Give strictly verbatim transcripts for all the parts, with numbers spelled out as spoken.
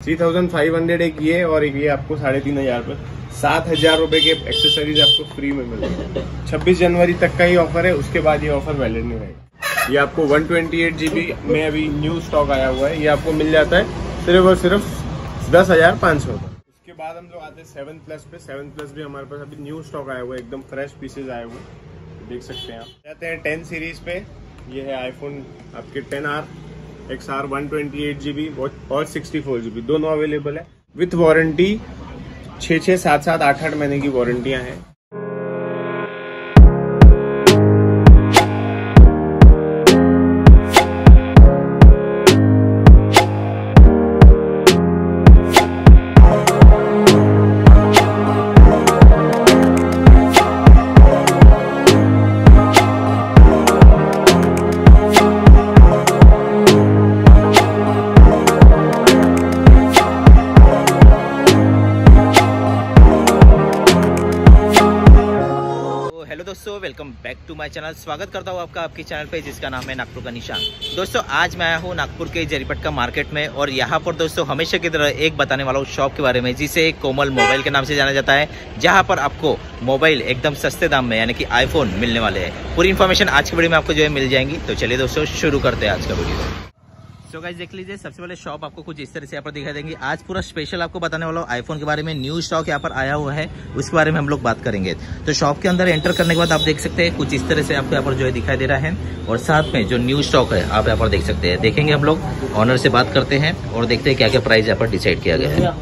Three thousand five hundred एक ये और एक ये आपको साढ़े तीन हजार पे सात हजार रुपए के एक्सेसरीज आपको फ्री में मिल रही है। छब्बीस जनवरी तक का ही ऑफर है, उसके बाद ये ऑफर वैलिड नहीं रहेगा। ये आपको वन ट्वेंटी एट जीबी में अभी न्यू स्टॉक आया हुआ है, ये आपको मिल जाता है सिर्फ और सिर्फ दस हजार पाँच सौ का। उसके बाद हम लोग आते हैं सेवन प्लस पे। सेवन प्लस भी हमारे पास अभी न्यू स्टॉक आया हुआ है, एकदम फ्रेश पीसेज आए हुए हैं, देख सकते हैं आप। जाते हैं टेन सीरीज पे। ये है आईफोन आपके ten R X R one twenty eight GB और सिक्सटी फोर जीबी दोनों अवेलेबल है विथ वारंटी। छः छः सात सात आठ आठ महीने की वारंटियां हैं। दोस्तों welcome back to my channel. स्वागत करता हूँ आपका आपके चैनल पे जिसका नाम है नागपुर का निशान। दोस्तों आज मैं आया हूँ नागपुर के जरीपटका मार्केट में और यहाँ पर दोस्तों हमेशा की तरह एक बताने वाला हूँ शॉप के बारे में जिसे कोमल मोबाइल के नाम से जाना जाता है, जहाँ पर आपको मोबाइल एकदम सस्ते दाम में यानी कि आईफोन मिलने वाले हैं। पूरी इन्फॉर्मेशन आज की वीडियो में आपको जो है मिल जाएंगी। तो चलिए दोस्तों शुरू करते हैं आज का वीडियो। तो गाइस देख लीजिए, सबसे पहले शॉप आपको कुछ इस तरह से यहाँ पर दिखाई देंगे। आज पूरा स्पेशल आपको बताने वाला हूँ आईफोन के बारे में। न्यू स्टॉक यहाँ पर आया हुआ है, उसके बारे में हम लोग बात करेंगे। तो शॉप के अंदर एंटर करने के बाद आप देख सकते हैं कुछ इस तरह से आपको यहाँ पर जो है दिखाई दे रहा है और साथ में जो न्यू स्टॉक है आप यहाँ पर देख सकते हैं। देखेंगे हम लोग, ऑनर से बात करते हैं और देखते हैं क्या क्या प्राइस यहाँ पर डिसाइड किया गया है।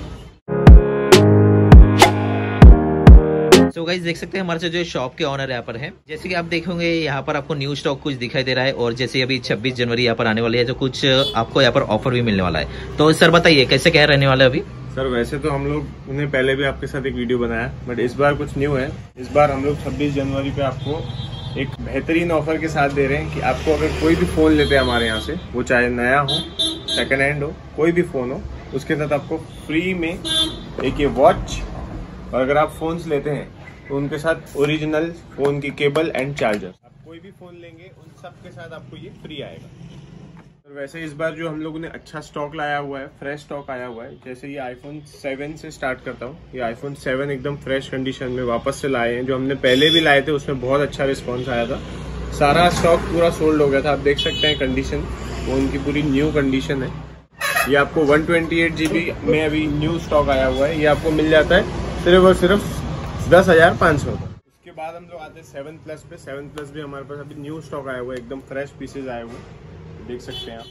तो गाइस देख सकते हैं हमारे से जो शॉप के ऑनर यहाँ पर है। जैसे कि आप देखेंगे यहाँ पर आपको न्यू स्टॉक कुछ दिखाई दे रहा है और जैसे अभी छब्बीस जनवरी यहाँ पर आने वाली है तो कुछ आपको यहाँ पर ऑफर भी मिलने वाला है। तो सर बताइए कैसे क्या रहने वाला है अभी? सर वैसे तो हम लोग ने पहले भी आपके साथ एक वीडियो बनाया, बट इस बार कुछ न्यू है। इस बार हम लोग छब्बीस जनवरी पे आपको एक बेहतरीन ऑफर के साथ दे रहे हैं कि आपको अगर कोई भी फोन लेते हैं हमारे यहाँ से, वो चाहे नया हो सेकेंड हैंड हो कोई भी फोन हो, उसके साथ आपको फ्री में एक ये वॉच, और अगर आप फोन्स लेते हैं तो उनके साथ ओरिजिनल फोन की केबल एंड चार्जर। आप कोई भी फोन लेंगे उन सब के साथ आपको ये फ्री आएगा। तो वैसे इस बार जो हम लोगों ने अच्छा स्टॉक लाया हुआ है, फ्रेश स्टॉक आया हुआ है। जैसे ये आईफोन सेवन से स्टार्ट करता हूँ। ये आईफोन सेवन एकदम फ्रेश कंडीशन में वापस से लाए हैं। जो हमने पहले भी लाए थे उसमें बहुत अच्छा रिस्पॉन्स आया था। सारा स्टॉक पूरा सोल्ड हो गया था। आप देख सकते हैं कंडीशन, वो उनकी पूरी न्यू कंडीशन है। ये आपको वन ट्वेंटी एट जीबी में अभी न्यू स्टॉक आया हुआ है, ये आपको मिल जाता है सिर्फ और सिर्फ दस हजार पाँच सौ का। उसके बाद हम लोग आते हैं सेवन प्लस पे। सेवन प्लस भी हमारे पास अभी न्यू स्टॉक आया हुआ है, एकदम फ्रेश पीसेज आए हुए हैं, देख सकते हैं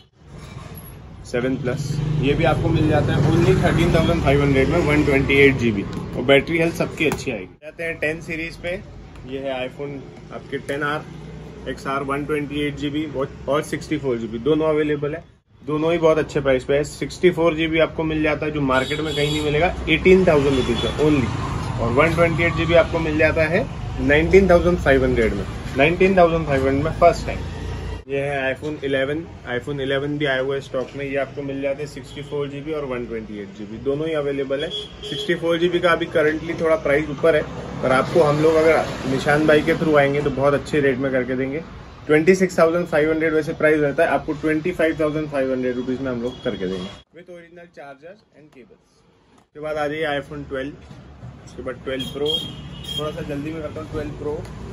आप। सेवन प्लस ये भी आपको मिल जाता है only thirteen thousand five hundred में वन ट्वेंटी एट जीबी और बैटरी हेल्थ सबकी अच्छी आएगी। जाते हैं टेन सीरीज पे। ये है आईफोन आपके ten R X R one twenty eight GB और सिक्सटी फोर जीबी दोनों अवेलेबल है। दोनों ही बहुत अच्छे प्राइस पे है। सिक्सटी फोर जीबी आपको मिल जाता है जो मार्केट में कहीं नहीं मिलेगा, एटीन थाउजेंड रुपीज में ओनली। और वन ट्वेंटी एट जीबी आपको मिल जाता है नाइनटीन थाउजेंड फाइव हंड्रेड में नाइनटीन थाउजेंड फाइव हंड्रेड में फर्स्ट टाइम। ये है आईफोन इलेवन। आईफोन इलेवन भी आया हुआ है स्टॉक में। ये आपको मिल जाते हैं सिक्सटी फोर जीबी और वन ट्वेंटी एट जीबी दोनों ही अवेलेबल है। सिक्सटी फोर जीबी का अभी करंटली थोड़ा प्राइस ऊपर है, पर आपको हम लोग अगर निशान भाई के थ्रू आएंगे तो बहुत अच्छे रेट में करके देंगे। Twenty six thousand five hundred वैसे प्राइस रहता है, आपको twenty five thousand five hundred rupees में हम लोग करके देंगे with original charger and cables. उसके बाद आ जाइए आईफोन ट्वेल्व। उसके बाद ट्वेल्व प्रो, थोड़ा सा जल्दी में करता हूँ। ट्वेल्व प्रो,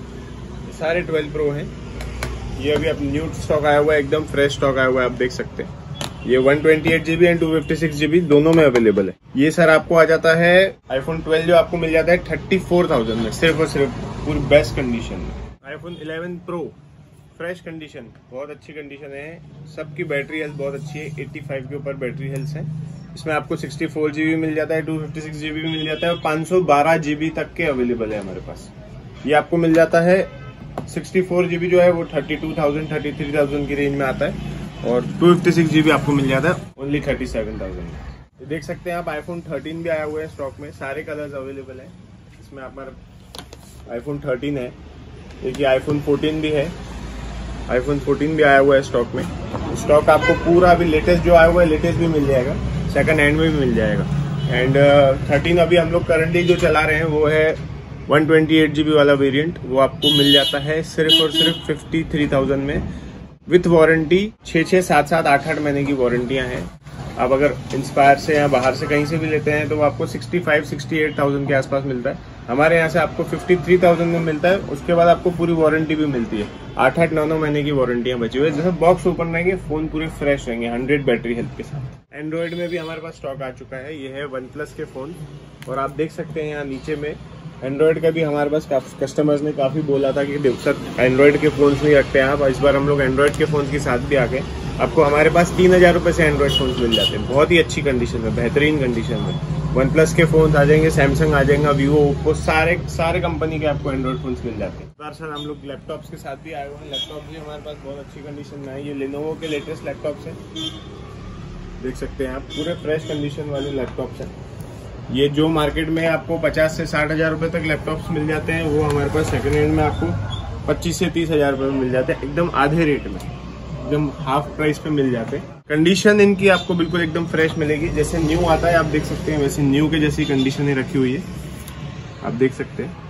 ये सारे ट्वेल्व प्रो हैं। ये अभी अब न्यू स्टॉक आया हुआ है, एकदम फ्रेश स्टॉक आया हुआ है, आप देख सकते हैं। ये one twenty eight GB and two fifty six GB दोनों में अवेलेबल है। ये सर आपको आ जाता है आईफोन ट्वेल्व जो आपको मिल जाता है थर्टी फोर थाउजेंड में, सिर्फ और सिर्फ पूरी बेस्ट कंडीशन में। IPhone eleven pro fresh condition, बहुत अच्छी कंडीशन है। सबकी बैटरी हेल्थ बहुत अच्छी है, एट्टी फाइव के ऊपर बैटरी हेल्थ है। इसमें आपको सिक्सटी फोर जीबी मिल जाता है, टू फिफ्टी सिक्स जीबी भी मिल जाता है और पाँच सौ बारह जीबी तक के अवेलेबल है हमारे पास। ये आपको मिल जाता है सिक्सटी फोर जीबी जो है वो thirty two thousand thirty three thousand की रेंज में आता है और टू फिफ्टी सिक्स जीबी आपको मिल जाता है ओनली थर्टी सेवन थाउजेंड। देख सकते हैं आप आईफोन थर्टीन भी आया हुआ है स्टॉक में, सारे कलर्स अवेलेबल है। इसमें हमारा आईफोन थर्टीन है, एक आईफोन फोर्टीन भी है। आईफोन फोर्टीन भी आया हुआ है स्टॉक में। स्टॉक आपको पूरा अभी लेटेस्ट जो आया हुआ है लेटेस्ट भी मिल जाएगा, सेकंड हैंड में भी मिल जाएगा। एंड थर्टीन अभी हम लोग करंटली जो चला रहे हैं वो है वन ट्वेंटी एट जीबी वाला वेरिएंट। वो आपको मिल जाता है सिर्फ और सिर्फ फिफ्टी थ्री थाउजेंड में विथ वारंटी। छः छः सात सात आठ आठ महीने की वारंटियां हैं। आप अगर इंस्पायर से या बाहर से कहीं से भी लेते हैं तो वो आपको sixty five sixty eight thousand के आसपास मिलता है। हमारे यहाँ से आपको फिफ्टी थ्री थाउजेंड में मिलता है। उसके बाद आपको पूरी वारंटी भी मिलती है, आठ आठ नौ नौ महीने की वारंटियां बची हुई है। जैसे बॉक्स ओपन रहेंगे फोन पूरे फ्रेश रहेंगे हंड्रेड बैटरी हेल्थ के साथ। एंड्रॉइड में भी हमारे पास स्टॉक आ चुका है, ये है वन प्लस के फोन। और आप देख सकते हैं यहाँ नीचे में एंड्रॉइड का भी हमारे पास कस्टमर्स ने काफी बोला था कि सर एंड्रॉइड के फोन्स नहीं रखते हैं आप। इस बार हम लोग एंड्रॉइड के फोन के साथ भी आ गए। आपको हमारे पास तीन हजार रुपए से एंड्रॉइड फोन मिल जाते हैं, बहुत ही अच्छी कंडीशन में, बेहतरीन कंडीशन में। वन प्लस के फोन आ जाएंगे, सैमसंग आ जाएगा, वीवो, ओप्पो, सारे सारे कंपनी के आपको एंड्रॉइड फोन मिल जाते हैं। इस बार सर हम लोग लैपटॉप्स के साथ भी आए हुए हैं। लैपटॉप भी हमारे पास बहुत अच्छी कंडीशन में है। ये लेनोवो के लेटेस्ट लैपटॉप्स है, देख सकते हैं आप, पूरे फ्रेश कंडीशन वाले लैपटॉप्स हैं। ये जो मार्केट में आपको पचास से साठ हजार रुपए तक लैपटॉप्स मिल जाते हैं, वो हमारे पास सेकंड हैंड में आपको पच्चीस से तीस हजार रुपए में मिल जाते हैं, एकदम आधे रेट में, एकदम हाफ प्राइस पे मिल जाते हैं। कंडीशन इनकी आपको बिल्कुल एकदम फ्रेश मिलेगी, जैसे न्यू आता है आप देख सकते हैं, वैसे न्यू के जैसी कंडीशन ही रखी हुई है, आप देख सकते हैं,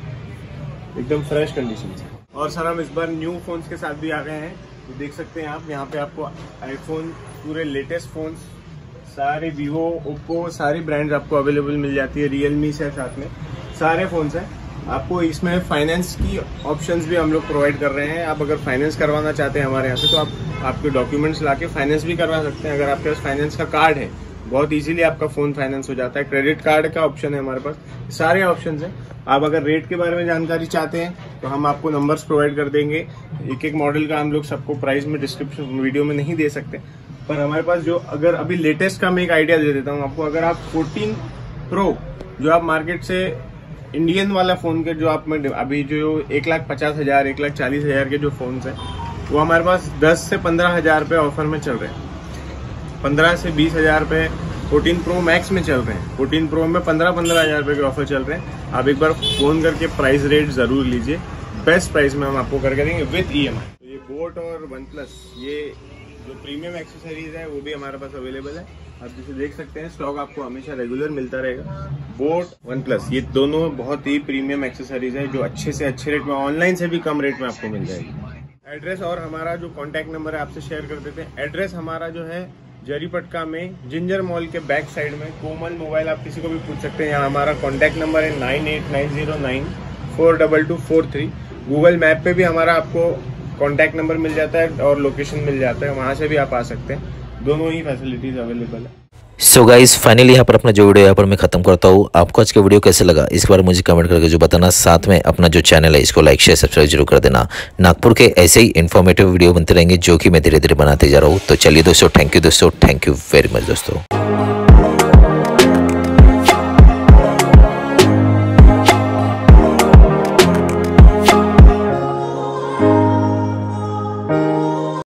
एकदम फ्रेश कंडीशन है। और सर हम इस बार न्यू फोन्स के साथ भी आ गए हैं, तो देख सकते हैं आप यहाँ पे आपको आईफोन, पूरे लेटेस्ट फोन्स, सारे वीवो, ओप्पो, सारी ब्रांड्स आपको अवेलेबल मिल जाती है। रियलमी से साथ में सारे फोन्स हैं। आपको इसमें फाइनेंस की ऑप्शंस भी हम लोग प्रोवाइड कर रहे हैं। आप अगर फाइनेंस करवाना चाहते हैं हमारे यहाँ से तो आप आपके डॉक्यूमेंट्स लाके फाइनेंस भी करवा सकते हैं। अगर आपके पास फाइनेंस का कार्ड है, बहुत इजीली आपका फोन फाइनेंस हो जाता है। क्रेडिट कार्ड का ऑप्शन है हमारे पास, सारे ऑप्शन हैं। आप अगर रेट के बारे में जानकारी चाहते हैं तो हम आपको नंबर्स प्रोवाइड कर देंगे। एक एक मॉडल का हम लोग सबको प्राइस में डिस्क्रिप्शन वीडियो में नहीं दे सकते, पर हमारे पास जो अगर अभी लेटेस्ट का मैं एक आइडिया दे देता हूँ आपको। अगर आप फोर्टीन प्रो जो आप मार्केट से इंडियन वाला फोन के जो आप में अभी जो एक लाख पचास हजार एक लाख चालीस हजार के जो फोन है, वो हमारे पास दस से पंद्रह हजार पे ऑफर में चल रहे हैं। पंद्रह से बीस हजार पे फोर्टीन प्रो मैक्स में चल रहे हैं। फोर्टीन प्रो में पंद्रह पंद्रह हजार रुपए के ऑफर चल रहे हैं। आप एक बार फोन करके प्राइस रेट जरूर लीजिए, बेस्ट प्राइस में हम आपको करके देंगे विद ई एम आई। ये बोट और वन प्लस, ये जो प्रीमियम एक्सेसरीज है वो भी हमारे पास अवेलेबल है। आप जैसे देख सकते हैं स्टॉक आपको हमेशा रेगुलर मिलता रहेगा। बोट, वन प्लस, ये दोनों बहुत ही प्रीमियम एक्सेसरीज है जो अच्छे से अच्छे रेट में, ऑनलाइन से भी कम रेट में आपको मिल जाएगी। एड्रेस और हमारा जो कॉन्टैक्ट नंबर है आपसे शेयर कर देते हैं। एड्रेस हमारा जो है जरीपटका में जिंजर मॉल के बैक साइड में, कोमल मोबाइल, आप किसी को भी पूछ सकते हैं। यहाँ हमारा कॉन्टैक्ट नंबर है nine eight nine zero nine four double two four three. Google map पे भी हमारा आपको कॉन्टैक्ट नंबर मिल जाता है और लोकेशन मिल जाता है, वहाँ से भी आप आ सकते हैं। दोनों ही फैसिलिटीज अवेलेबल है। सो गाइज फाइनली यहाँ पर अपना जो वीडियो यहाँ पर मैं खत्म करता हूँ। आपको आज का वीडियो कैसे लगा इस बार मुझे कमेंट करके जो बताना, साथ में अपना जो चैनल है इसको लाइक शेयर सब्सक्राइब जरूर कर देना। नागपुर के ऐसे ही इन्फॉर्मेटिव वीडियो बनते रहेंगे जो कि मैं धीरे धीरे बनाते जा रहा हूँ। तो चलिए दोस्तों, थैंक यू दोस्तों, थैंक यू वेरी मच दोस्तों।